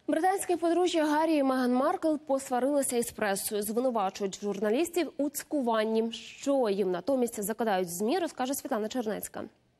Британське подружжя Гаррі і Меган Маркл посварилися із пресою. Звинувачують журналістів у цькуванні. Що їм натомість закидають ЗМІ, розкаже Світлана Чернецька.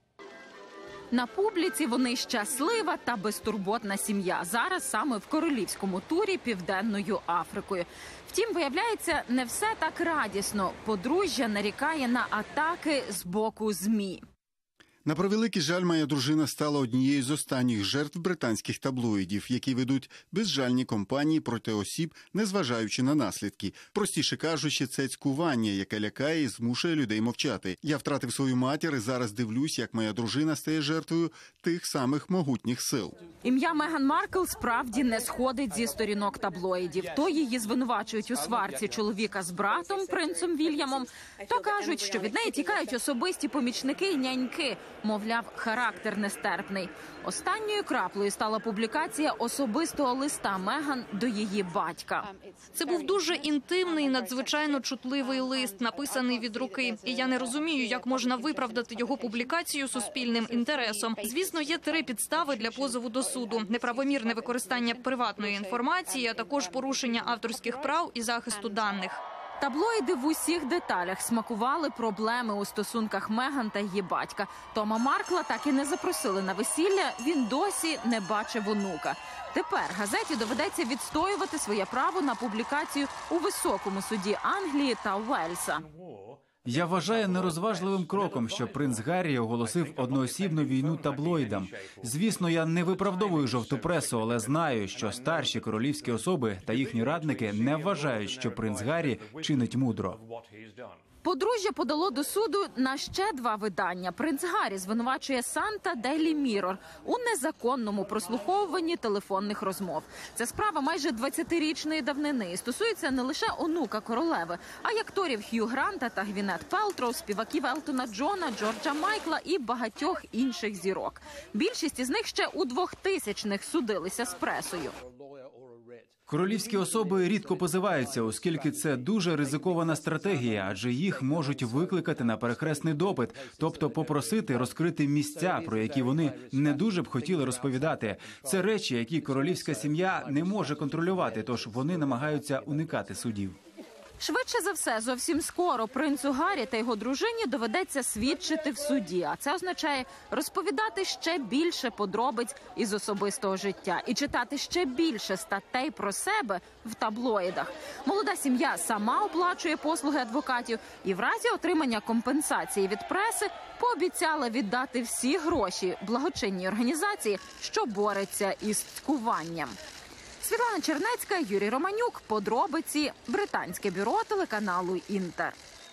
На публіці вони щаслива та безтурботна сім'я. Зараз саме в королівському турі Південною Африкою. Втім, виявляється, не все так радісно. Подружжя нарікає на атаки з боку ЗМІ. На превеликий жаль, моя дружина стала однією з останніх жертв британських таблоїдів, які ведуть безжальні кампанії проти осіб, незважаючи на наслідки. Простіше кажучи, це цькування, яке лякає і змушує людей мовчати. Я втратив свою матір і зараз дивлюсь, як моя дружина стає жертвою тих самих могутніх сил. Ім'я Меган Маркл справді не сходить зі сторінок таблоїдів. То її звинувачують у сварці чоловіка з братом, принцем Вільямом, то кажуть, що від неї тікають особисті помічники і няньки. Мовляв, характер нестерпний. Останньою краплею стала публікація особистого листа Меган до її батька. Це був дуже інтимний і надзвичайно чутливий лист, написаний від руки. І я не розумію, як можна виправдати його публікацію суспільним інтересом. Звісно, є 3 підстави для позову до суду. Неправомірне використання приватної інформації, а також порушення авторських прав і захисту даних. Таблоїди в усіх деталях смакували проблеми у стосунках Меган та її батька. Тома Маркла так і не запросили на весілля, він досі не бачив онука. Тепер газеті доведеться відстоювати своє право на публікацію у високому суді Англії та Уельса. Я вважаю нерозважливим кроком, що принц Гаррі оголосив одноосібну війну таблоїдам. Звісно, я не виправдовую жовту пресу, але знаю, що старші королівські особи та їхні радники не вважають, що принц Гаррі чинить мудро. Подружжя подало до суду на ще 2 видання. Принц Гаррі звинувачує Сан та Дейлі Міррор у незаконному прослуховуванні телефонних розмов. Ця справа майже 20-річної давнини і стосується не лише онука королеви, а й акторів Хью Гранта та Гвінет Пелтроу, співаків Елтона Джона, Джорджа Майкла і багатьох інших зірок. Більшість із них ще у 2000-х судилися з пресою. Королівські особи рідко позиваються, оскільки це дуже ризикована стратегія, адже їх можуть викликати на перехресний допит, тобто попросити розкрити місця, про які вони не дуже б хотіли розповідати. Це речі, які королівська сім'я не може контролювати, тож вони намагаються уникати судів. Швидше за все, зовсім скоро принцу Гаррі та його дружині доведеться свідчити в суді. А це означає розповідати ще більше подробиць із особистого життя і читати ще більше статей про себе в таблоїдах. Молода сім'я сама оплачує послуги адвокатів і в разі отримання компенсації від преси пообіцяла віддати всі гроші благочинній організації, що бореться із цькуванням. Світлана Чернецька, Юрій Романюк. Подробиці. Британське бюро телеканалу «Інтер».